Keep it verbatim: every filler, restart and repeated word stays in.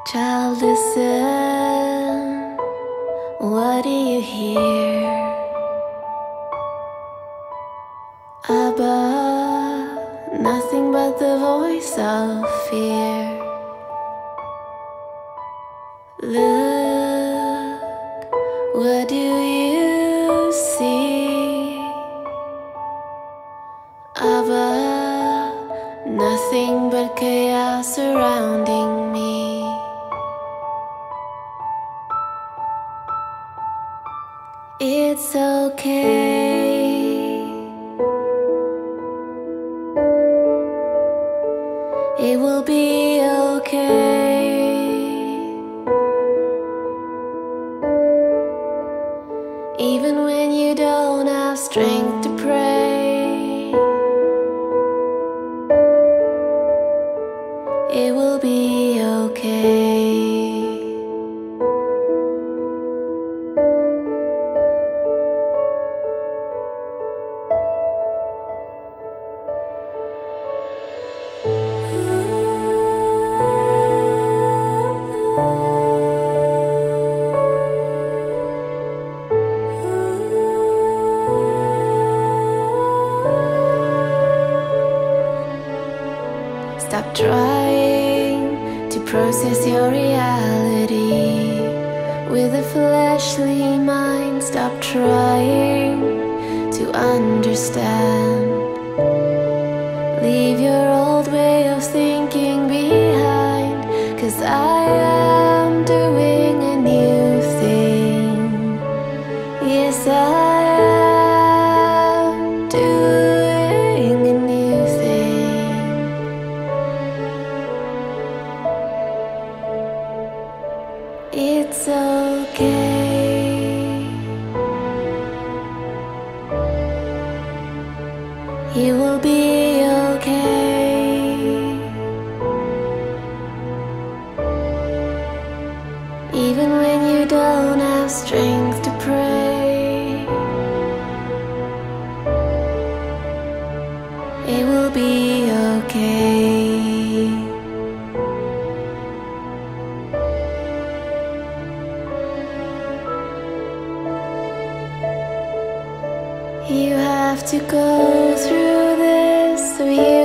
Child, listen, what do you hear? Abba, nothing but the voice of fear. Look, what do you see? Abba, nothing but chaos surrounding me. It's okay. It will be okay. Even when you don't have strength to pray, it will be okay. Stop trying to process your reality with a fleshly mind. Stop trying to understand. Leave your old way of thinking behind, 'cause I am doing a new thing. Yes, I am doing a new thing. It's okay. You will be okay. Even when you don't have strength to pray, it will be okay. You have to go through this, so you